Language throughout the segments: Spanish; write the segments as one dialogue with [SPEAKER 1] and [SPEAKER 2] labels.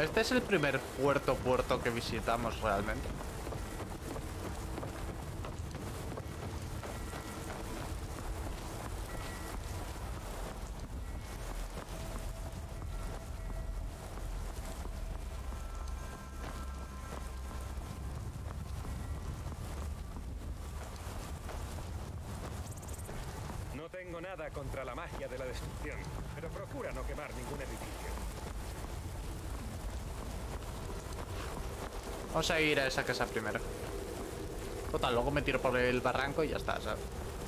[SPEAKER 1] Este es el primer puerto que visitamos realmente.
[SPEAKER 2] No tengo nada contra la magia de la destrucción, pero procura no quemar ningún edificio.
[SPEAKER 1] Vamos a ir a esa casa primero. Total, luego me tiro por el barranco y ya está, ¿sabes?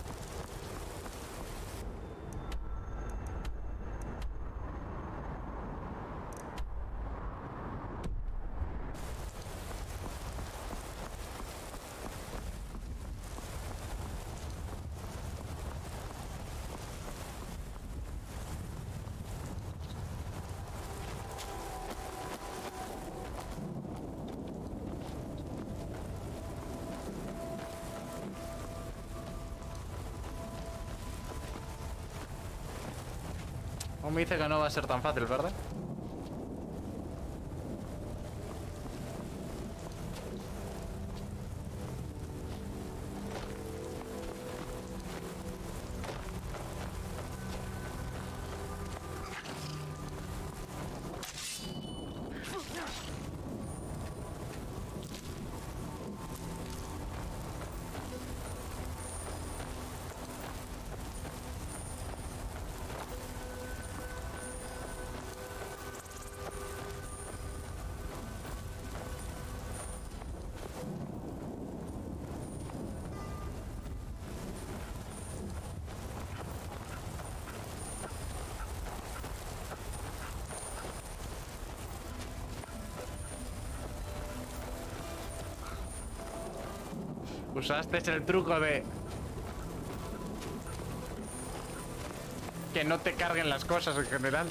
[SPEAKER 1] Me dice que no va a ser tan fácil, ¿verdad? Usaste el truco de que no te carguen las cosas en general.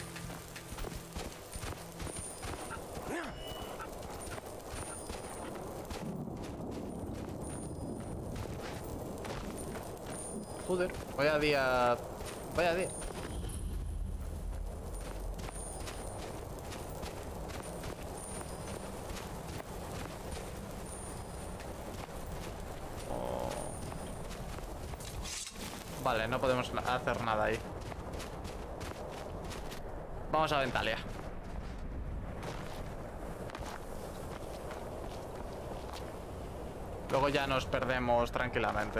[SPEAKER 1] Joder, vaya día. Vaya día. Vale, no podemos hacer nada ahí. Vamos a Ventalia. Luego ya nos perdemos tranquilamente.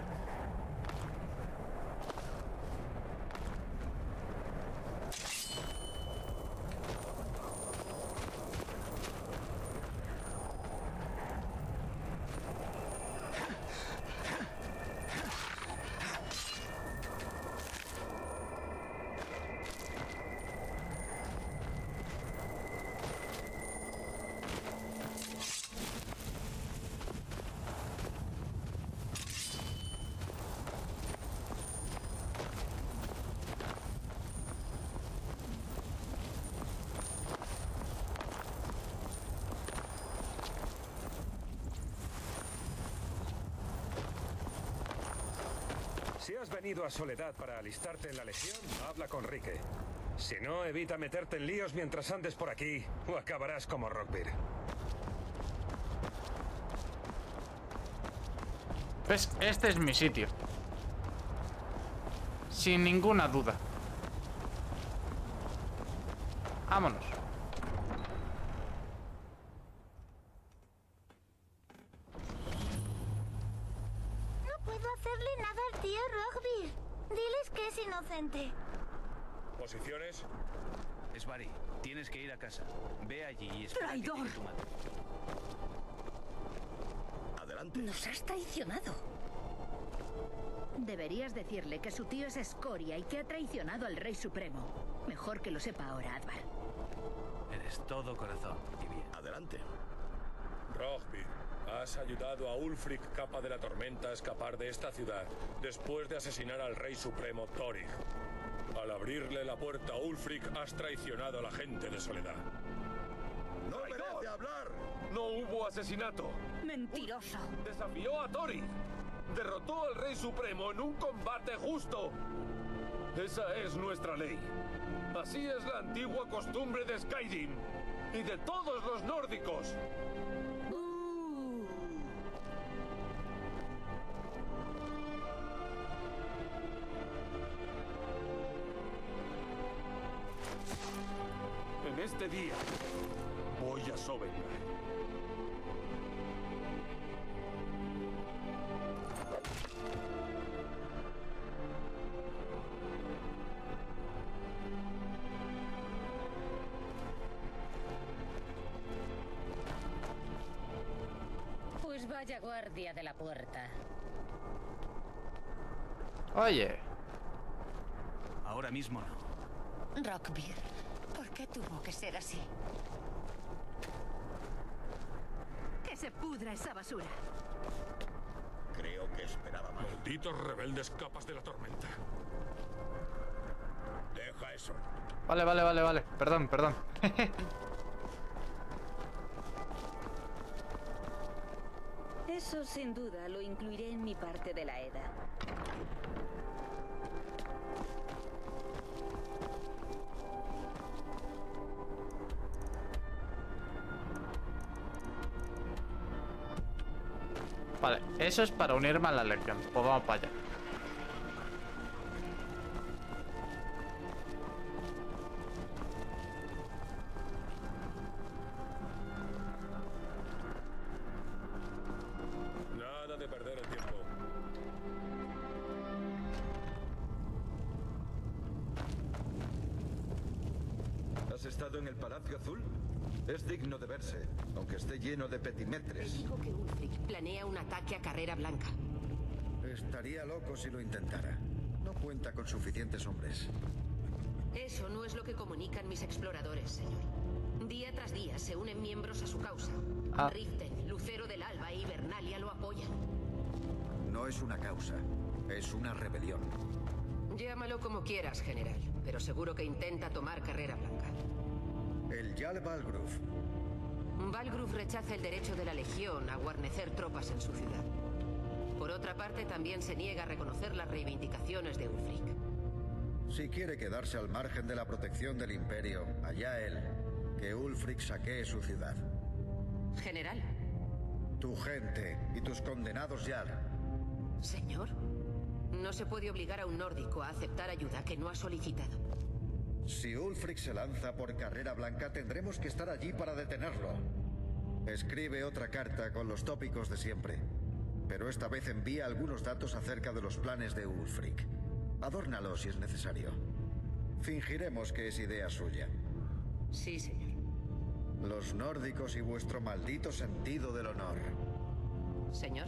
[SPEAKER 2] Si has venido a Soledad para alistarte en la Legión, habla con Rique. Si no, evita meterte en líos mientras andes por aquí, o acabarás como Rockbeard.
[SPEAKER 1] Pues este es mi sitio. Sin ninguna duda. Vámonos.
[SPEAKER 3] Diles que es inocente.
[SPEAKER 2] ¿Posiciones?
[SPEAKER 4] Svari, tienes que ir a casa. Ve allí y espera que
[SPEAKER 3] ¡Traidor!
[SPEAKER 4] llegue tu madre.
[SPEAKER 5] Adelante.
[SPEAKER 3] Nos has traicionado.
[SPEAKER 6] Deberías decirle que su tío es escoria y que ha traicionado al Rey Supremo. Mejor que lo sepa ahora, Advar.
[SPEAKER 4] Eres todo corazón y bien.
[SPEAKER 5] Adelante.
[SPEAKER 7] Rockbeard, has ayudado a Ulfric, capa de la tormenta, a escapar de esta ciudad después de asesinar al Rey Supremo Thorir. Al abrirle la puerta a Ulfric, has traicionado a la gente de Soledad.
[SPEAKER 5] ¡No merece hablar!
[SPEAKER 7] ¡No hubo asesinato!
[SPEAKER 6] ¡Mentiroso!
[SPEAKER 7] ¡Desafió a Thorir! ¡Derrotó al Rey Supremo en un combate justo! Esa es nuestra ley. Así es la antigua costumbre de Skyrim. y de todos los nórdicos. En este día voy a Sovengar.
[SPEAKER 6] Pues vaya guardia de la puerta.
[SPEAKER 1] Oye,
[SPEAKER 4] Ahora mismo no.
[SPEAKER 3] Rockbeard, ¿por qué tuvo que ser así?
[SPEAKER 6] ¡Que se pudra esa basura!
[SPEAKER 5] Creo que esperaba más.
[SPEAKER 7] Malditos rebeldes capas de la tormenta.
[SPEAKER 5] Deja eso.
[SPEAKER 1] vale. Perdón.
[SPEAKER 6] Eso sin duda lo incluiré en mi parte de la EDA.
[SPEAKER 1] Vale, eso es para unirme a la legión. Pues vamos para allá.
[SPEAKER 7] Nada de perder el tiempo.
[SPEAKER 5] ¿Has estado en el Palacio Azul? Es digno de verse, aunque esté lleno de
[SPEAKER 8] Te
[SPEAKER 5] petimetres.
[SPEAKER 8] digo que Ulfric planea un ataque a Carrera Blanca.
[SPEAKER 9] Estaría loco si lo intentara. No cuenta con suficientes hombres.
[SPEAKER 8] Eso no es lo que comunican mis exploradores, señor. Día tras día se unen miembros a su causa.
[SPEAKER 1] Ah.
[SPEAKER 8] Riften, Lucero del Alba y Hibernalia lo apoyan.
[SPEAKER 9] No es una causa, es una rebelión.
[SPEAKER 8] Llámalo como quieras, general, pero seguro que intenta tomar Carrera Blanca.
[SPEAKER 9] El Jarl Balgruf.
[SPEAKER 8] Balgruf rechaza el derecho de la Legión a guarnecer tropas en su ciudad. Por otra parte, también se niega a reconocer las reivindicaciones de Ulfric.
[SPEAKER 9] Si quiere quedarse al margen de la protección del Imperio, allá él. Que Ulfric saquee su ciudad.
[SPEAKER 8] General.
[SPEAKER 9] Tu gente y tus condenados Jarl.
[SPEAKER 8] Señor, no se puede obligar a un nórdico a aceptar ayuda que no ha solicitado.
[SPEAKER 9] Si Ulfric se lanza por Carrera Blanca, tendremos que estar allí para detenerlo. Escribe otra carta con los tópicos de siempre. Pero esta vez envía algunos datos acerca de los planes de Ulfric. Adórnalo si es necesario. Fingiremos que es idea suya.
[SPEAKER 8] Sí, señor.
[SPEAKER 9] Los nórdicos y vuestro maldito sentido del honor.
[SPEAKER 8] Señor.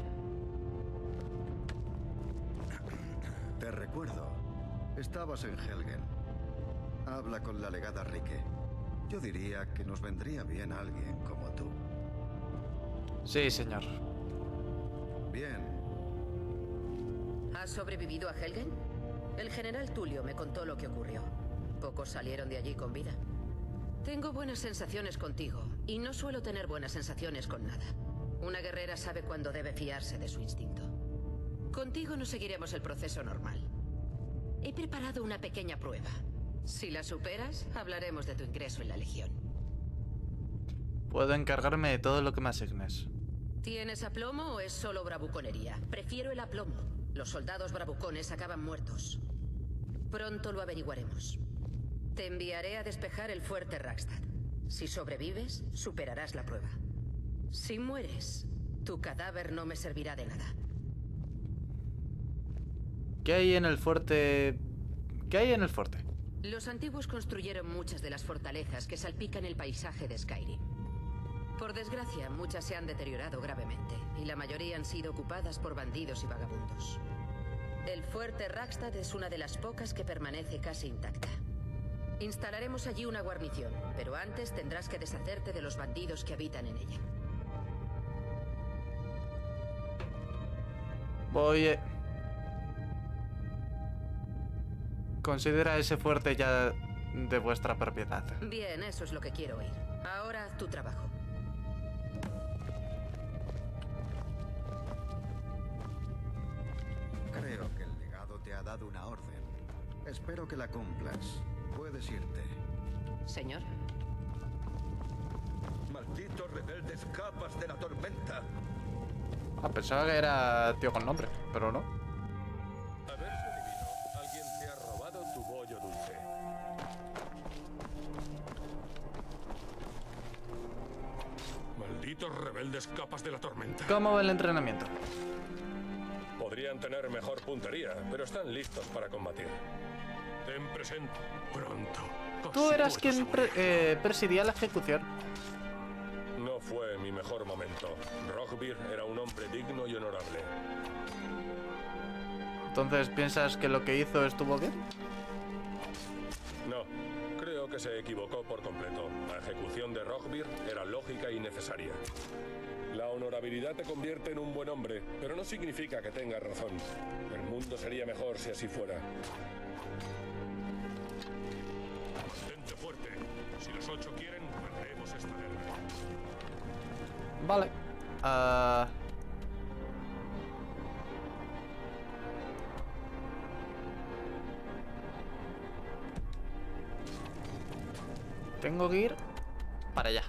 [SPEAKER 9] Te recuerdo. Estabas en Helgen. Habla con la legada Rike. Yo diría que nos vendría bien alguien como tú.
[SPEAKER 1] Sí, señor.
[SPEAKER 9] Bien.
[SPEAKER 8] ¿Has sobrevivido a Helgen? El general Tulio me contó lo que ocurrió. Pocos salieron de allí con vida. Tengo buenas sensaciones contigo, y no suelo tener buenas sensaciones con nada. Una guerrera sabe cuándo debe fiarse de su instinto. Contigo no seguiremos el proceso normal. He preparado una pequeña prueba. Si la superas, hablaremos de tu ingreso en la Legión.
[SPEAKER 1] Puedo encargarme de todo lo que me asignes.
[SPEAKER 8] ¿Tienes aplomo o es solo bravuconería? Prefiero el aplomo. Los soldados bravucones acaban muertos. Pronto lo averiguaremos. Te enviaré a despejar el fuerte Rackstad. Si sobrevives, superarás la prueba. Si mueres, tu cadáver no me servirá de nada.
[SPEAKER 1] ¿Qué hay en el fuerte? ¿Qué hay en el fuerte?
[SPEAKER 8] Los antiguos construyeron muchas de las fortalezas que salpican el paisaje de Skyrim. Por desgracia, muchas se han deteriorado gravemente, y la mayoría han sido ocupadas por bandidos y vagabundos. El fuerte Rackstad es una de las pocas que permanece casi intacta. Instalaremos allí una guarnición, pero antes tendrás que deshacerte de los bandidos que habitan en ella.
[SPEAKER 1] Voy... Considera ese fuerte ya de vuestra propiedad.
[SPEAKER 8] Bien, eso es lo que quiero oír. Ahora haz tu trabajo.
[SPEAKER 9] Creo que el legado te ha dado una orden. Espero que la cumplas. Puedes irte.
[SPEAKER 8] Señor.
[SPEAKER 5] Malditos rebeldes capas de la tormenta.
[SPEAKER 1] Ah, pensaba que era tío con nombre, pero no.
[SPEAKER 7] A ver si adivino. Alguien te ha robado tu bollo dulce. Malditos rebeldes capas de la tormenta.
[SPEAKER 1] ¿Cómo va el entrenamiento?
[SPEAKER 7] Podrían tener mejor puntería, pero están listos para combatir. Ten presente pronto.
[SPEAKER 1] Tú eras quien presidía la ejecución.
[SPEAKER 7] No fue mi mejor momento. Rockbeer era un hombre digno y honorable.
[SPEAKER 1] Entonces, ¿piensas que lo que hizo estuvo bien?
[SPEAKER 7] No, creo que se equivocó por completo. La ejecución de Rockbeer era lógica y necesaria. La honorabilidad te convierte en un buen hombre, pero no significa que tengas razón. El mundo sería mejor si así fuera. Mantente fuerte. Si los 8 quieren, perderemos esta guerra.
[SPEAKER 1] Vale. Tengo que ir para allá.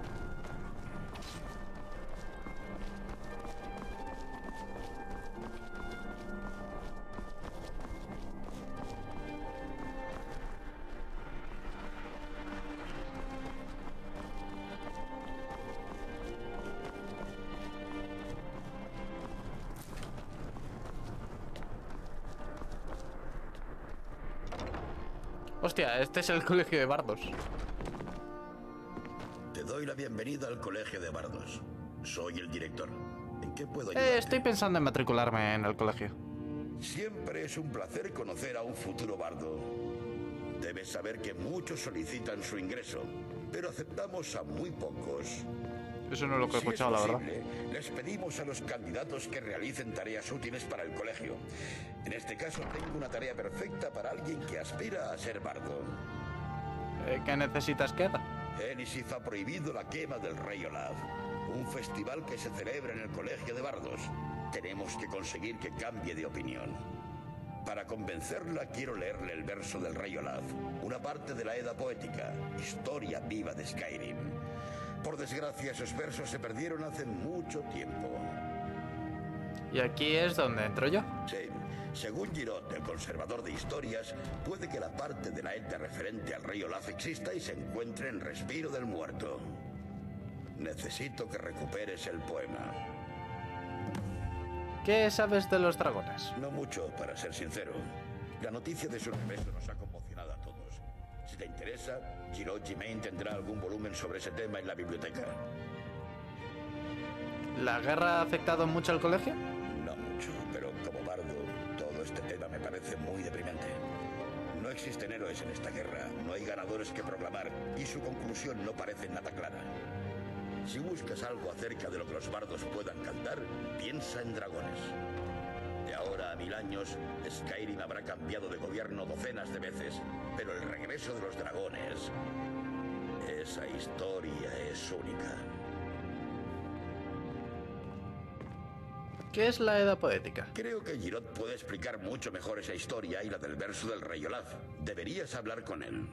[SPEAKER 1] Hostia, este es el colegio de bardos.
[SPEAKER 10] Te doy la bienvenida al colegio de bardos. Soy el director. ¿En qué puedo ayudarte?
[SPEAKER 1] Estoy pensando en matricularme en el colegio.
[SPEAKER 10] Siempre es un placer conocer a un futuro bardo. Debes saber que muchos solicitan su ingreso, pero aceptamos a muy pocos.
[SPEAKER 1] Eso no es lo que he
[SPEAKER 10] Si es
[SPEAKER 1] escuchado, la verdad.
[SPEAKER 10] posible, les pedimos a los candidatos que realicen tareas útiles para el colegio. En este caso tengo una tarea perfecta para alguien que aspira a ser bardo.
[SPEAKER 1] ¿Qué necesitas que haga?
[SPEAKER 10] Elisif ha prohibido la quema del Rey Olaf, un festival que se celebra en el colegio de bardos. Tenemos que conseguir que cambie de opinión. Para convencerla quiero leerle el verso del Rey Olaf, una parte de la Edda poética, historia viva de Skyrim. Por desgracia, esos versos se perdieron hace mucho tiempo.
[SPEAKER 1] Y aquí es donde entro yo.
[SPEAKER 10] Sí, según Girot, el conservador de historias, puede que la parte de la Edda referente al Rey Olaf exista y se encuentre en Respiro del Muerto. Necesito que recuperes el poema.
[SPEAKER 1] ¿Qué sabes de los dragones?
[SPEAKER 10] No mucho, para ser sincero. La noticia de su regreso nos ha conmocionado a todos. Si te interesa, Girot Gimain tendrá algún volumen sobre ese tema en la biblioteca.
[SPEAKER 1] ¿La guerra ha afectado mucho al colegio?
[SPEAKER 10] No mucho, pero como bardo, todo este tema me parece muy deprimente. No existen héroes en esta guerra, no hay ganadores que proclamar, y su conclusión no parece nada clara. Si buscas algo acerca de lo que los bardos puedan cantar, piensa en dragones. De ahora a 1000 años, Skyrim habrá cambiado de gobierno docenas de veces, pero el regreso de los dragones... esa historia es única.
[SPEAKER 1] ¿Qué es la Edda poética?
[SPEAKER 10] Creo que Girot puede explicar mucho mejor esa historia y la del verso del Rey Olaf. Deberías hablar con él.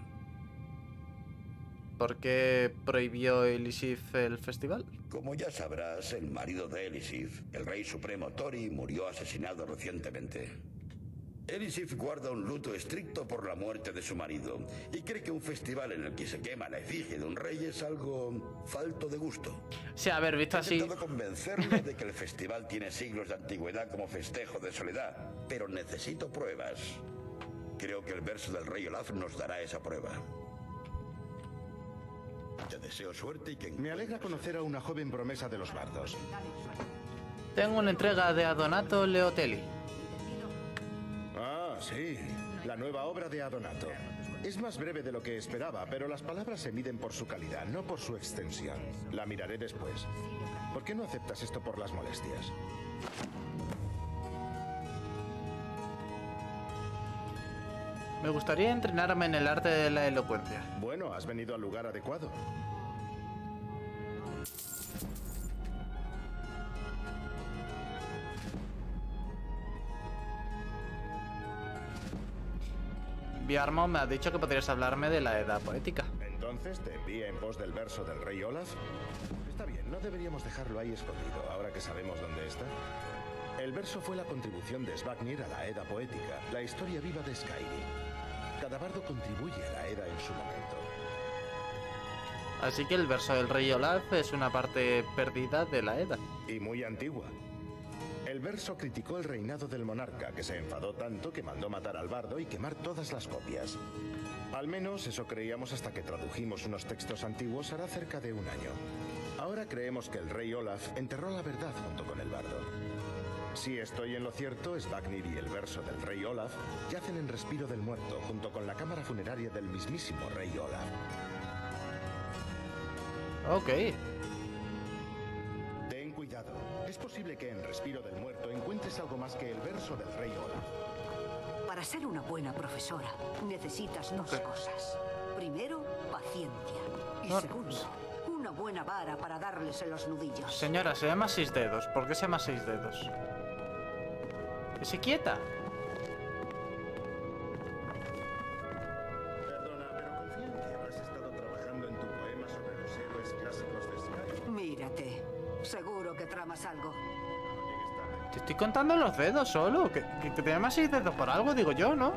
[SPEAKER 1] ¿Por qué prohibió Elisif el festival?
[SPEAKER 10] Como ya sabrás, el marido de Elisif, el rey supremo Tori, murió asesinado recientemente. Elisif guarda un luto estricto por la muerte de su marido y cree que un festival en el que se quema la efigie de un rey es algo falto de gusto.
[SPEAKER 1] Sí, a ver, visto así...
[SPEAKER 10] He intentado convencerlo de que el festival tiene siglos de antigüedad como festejo de soledad, pero necesito pruebas. Creo que el verso del Rey Olaf nos dará esa prueba. Te deseo suerte y que...
[SPEAKER 11] Me alegra conocer a una joven promesa de los bardos.
[SPEAKER 1] Tengo una entrega de Adonato Leotelli.
[SPEAKER 11] Ah, sí. La nueva obra de Adonato. Es más breve de lo que esperaba, pero las palabras se miden por su calidad, no por su extensión. La miraré después. ¿Por qué no aceptas esto por las molestias?
[SPEAKER 1] Me gustaría entrenarme en el arte de la elocuencia.
[SPEAKER 11] Bueno, has venido al lugar adecuado.
[SPEAKER 1] Bjarmo me ha dicho que podrías hablarme de la Edda poética.
[SPEAKER 11] Entonces, ¿te envía en pos del verso del rey Olaf? Está bien, no deberíamos dejarlo ahí escondido, ahora que sabemos dónde está. El verso fue la contribución de Svagnir a la Edda poética, la historia viva de Skyrim. Cada bardo contribuye a la Edda en su momento.
[SPEAKER 1] Así que el verso del rey Olaf es una parte perdida de la Edda.
[SPEAKER 11] Y muy antigua. El verso criticó el reinado del monarca, que se enfadó tanto que mandó matar al bardo y quemar todas las copias. Al menos eso creíamos hasta que tradujimos unos textos antiguos hará cerca de un año. Ahora creemos que el rey Olaf enterró la verdad junto con el bardo. Si estoy en lo cierto, Svagnir y el verso del rey Olaf yacen en Respiro del Muerto junto con la cámara funeraria del mismísimo rey Olaf.
[SPEAKER 1] Ok.
[SPEAKER 11] Ten cuidado. Es posible que en Respiro del Muerto encuentres algo más que el verso del rey Olaf.
[SPEAKER 3] Para ser una buena profesora, necesitas dos cosas. Primero, paciencia. Y segundo, una buena vara para darles en los nudillos.
[SPEAKER 1] Señora, se llama 6 dedos. ¿Por qué se llama 6 dedos? ¡Que se quieta!
[SPEAKER 11] Perdona, pero confía en que has estado trabajando en tu poema sobre los héroes clásicos de Skyrim.
[SPEAKER 3] Mírate. Seguro que tramas algo.
[SPEAKER 1] Te estoy contando los dedos solo. Que te llamas 6 dedos por algo, digo yo, ¿no?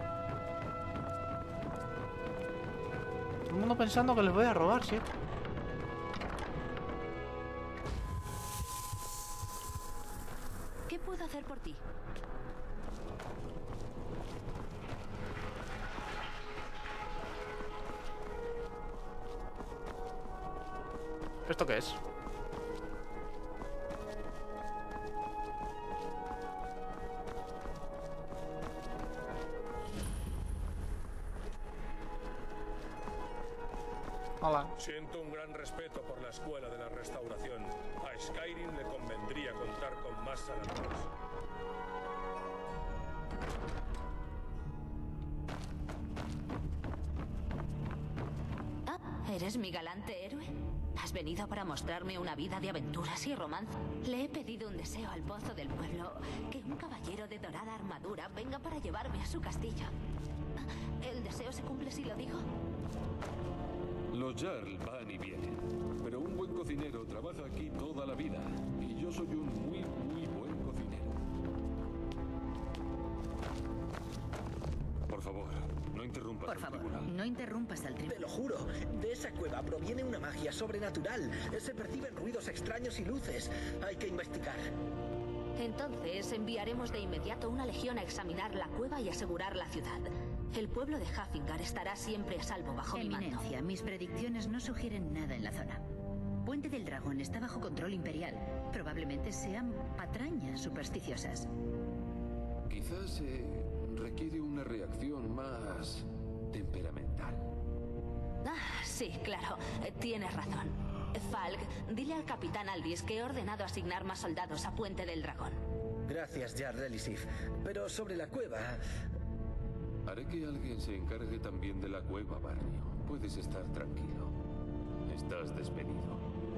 [SPEAKER 1] Todo el mundo pensando que les voy a robar, ¿sí?
[SPEAKER 6] ¿Qué puedo hacer por ti?
[SPEAKER 1] ¿Esto qué es? Hola.
[SPEAKER 7] Siento un gran respeto por la escuela de la restauración. A Skyrim le convendría contar con más salamandras.
[SPEAKER 6] ¿Eres mi galante héroe? ¿Has venido para mostrarme una vida de aventuras y romance? Le he pedido un deseo al pozo del pueblo, que un caballero de dorada armadura venga para llevarme a su castillo. ¿El deseo se cumple si lo digo?
[SPEAKER 12] Los Jarl van y vienen, pero un buen cocinero trabaja aquí toda la vida, y yo soy un muy buen cocinero. Por favor, no interrumpas
[SPEAKER 6] Por
[SPEAKER 12] el
[SPEAKER 6] favor,
[SPEAKER 12] tribunal.
[SPEAKER 6] no interrumpas al
[SPEAKER 13] Te
[SPEAKER 6] tribunal.
[SPEAKER 13] lo juro, de esa cueva proviene una magia sobrenatural. Se perciben ruidos extraños y luces. Hay que investigar.
[SPEAKER 6] Entonces enviaremos de inmediato una legión a examinar la cueva y asegurar la ciudad. El pueblo de Hafingar estará siempre a salvo bajo mi mando.
[SPEAKER 14] Eminencia, mis predicciones no sugieren nada en la zona. Puente del Dragón está bajo control imperial. Probablemente sean patrañas supersticiosas.
[SPEAKER 12] Quizás requiere una reacción más temperamental.
[SPEAKER 6] Sí, claro, tienes razón. Falk, dile al capitán Albis que he ordenado asignar más soldados a Puente del Dragón.
[SPEAKER 13] Gracias, Jarl Elisif. Pero sobre la cueva...
[SPEAKER 12] Haré que alguien se encargue también de la cueva, Barnio. Puedes estar tranquilo. Estás despedido.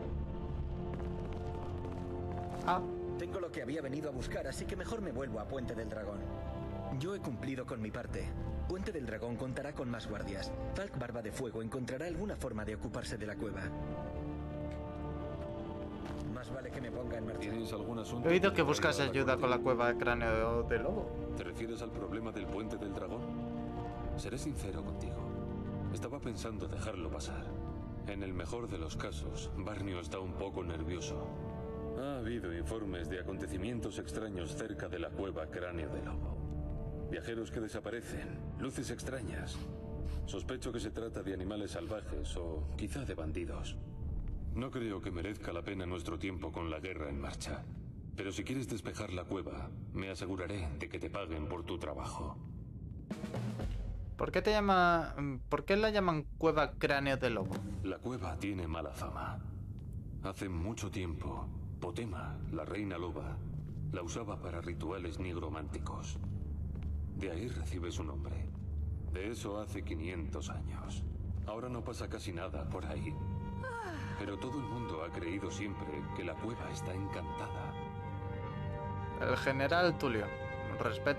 [SPEAKER 13] Tengo lo que había venido a buscar, así que mejor me vuelvo a Puente del Dragón. Yo he cumplido con mi parte. Puente del Dragón contará con más guardias. Falk Barba de Fuego encontrará alguna forma de ocuparse de la cueva. Más vale que me ponga en marcha.
[SPEAKER 12] ¿Tienes algún asunto?
[SPEAKER 1] He oído que buscas ayuda con la cueva de cráneo de lobo.
[SPEAKER 12] ¿Te refieres al problema del Puente del Dragón? Seré sincero contigo. Estaba pensando dejarlo pasar. En el mejor de los casos, Barnio está un poco nervioso. Ha habido informes de acontecimientos extraños cerca de la cueva Cráneo de Lobo. Viajeros que desaparecen, luces extrañas. Sospecho que se trata de animales salvajes o quizá de bandidos. No creo que merezca la pena nuestro tiempo con la guerra en marcha. Pero si quieres despejar la cueva, me aseguraré de que te paguen por tu trabajo.
[SPEAKER 1] ¿Por qué la llaman cueva cráneo de lobo?
[SPEAKER 12] La cueva tiene mala fama. Hace mucho tiempo, Potema, la reina loba, la usaba para rituales nigrománticos. De ahí recibe su nombre. De eso hace 500 años. Ahora no pasa casi nada por ahí. Pero todo el mundo ha creído siempre que la cueva está encantada.
[SPEAKER 1] El general Tulio. Respeto